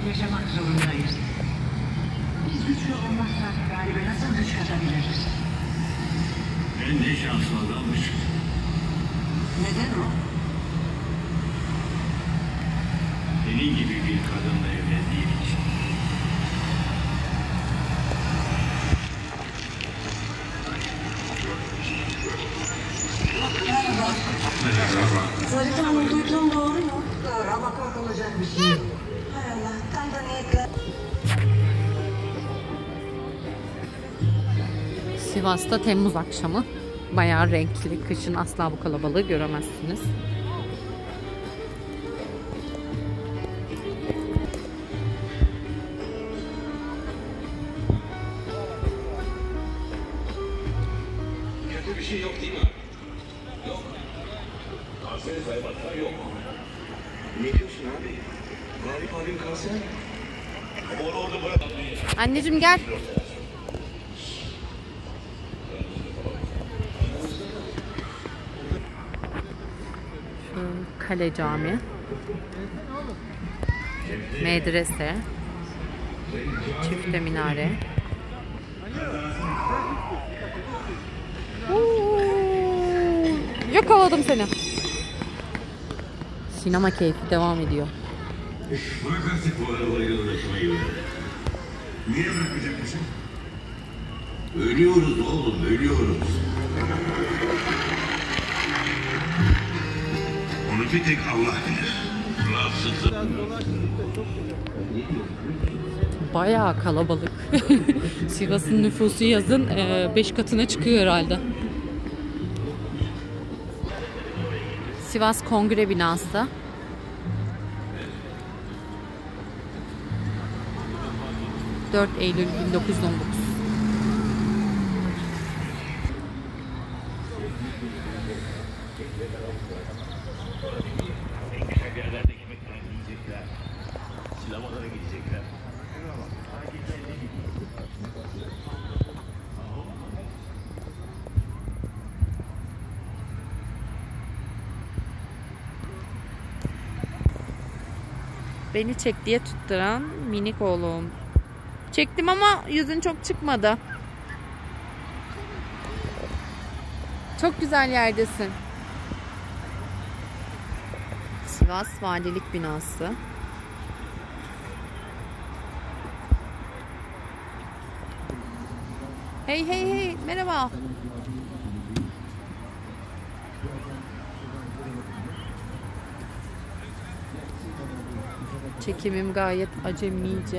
yaşamak zorundayız. Biz güçlü olmazsak galiba nasıl güç katabiliriz? Ben ne şanslı adammış. Neden o? Senin gibi bir kadınla evlendiğim için. Merhaba. Sarıkan'ı duyduğum doğru mu? Doğru ama korkulacak bir şey yok. Hay Allah, tam da niyetler. Sivas'ta Temmuz akşamı. Bayağı renkli. Kışın asla bu kalabalığı göremezsiniz. Kötü bir şey yok değil mi? Yok. Kanseri saymaktan yok. Ne diyorsun abi? Galip abim kanser mi? Ama onu orada bırak. Anneciğim gel. Şu Kale Cami. Medrese. Çifte minare. Yakaladım seni. Sinema keyfi devam ediyor. Bırak artık bu arabayla uğraşmayı. Niye bırakacak mısın? Ölüyoruz oğlum, ölüyoruz. Onu bir tek Allah bilir. Rahatsızlık. Bayağı kalabalık. Sivas'ın nüfusu yazın 5 katına çıkıyor herhalde. Sivas Kongre Binası. ...4 Eylül 1919. Yerlerde ekmekler yiyecekler. Sinemalara gidecekler. Beni çek diye tutturan minik oğlum. Çektim ama yüzün çok çıkmadı. Çok güzel yerdesin. Sivas Valilik Binası. Hey hey hey, merhaba. Çekimim gayet acemice.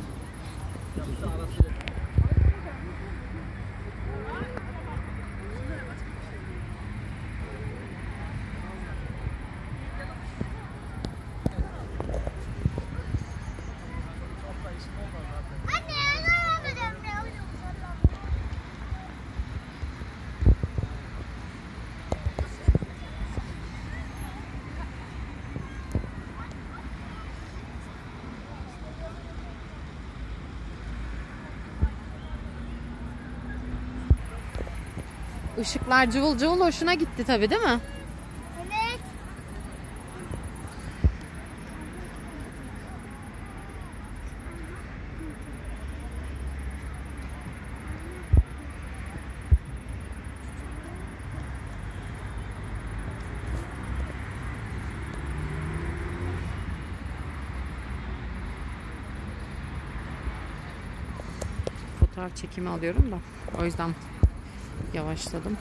Işıklar cıvıl cıvıl hoşuna gitti tabii değil mi? Evet. Fotoğraf çekimi alıyorum da o yüzden yavaşladım.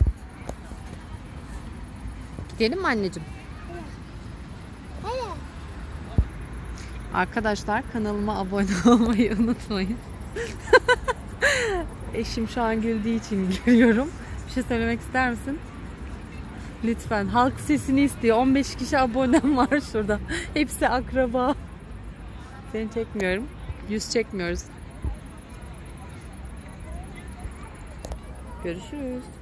Gidelim mi anneciğim? Evet. Arkadaşlar kanalıma abone olmayı unutmayın. Eşim şu an güldüğü için gülüyorum. Bir şey söylemek ister misin? Lütfen. Halk sesini istiyor. 15 kişi abonem var şurada. Hepsi akraba. Seni çekmiyorum. Yüz çekmiyoruz. Görüşürüz.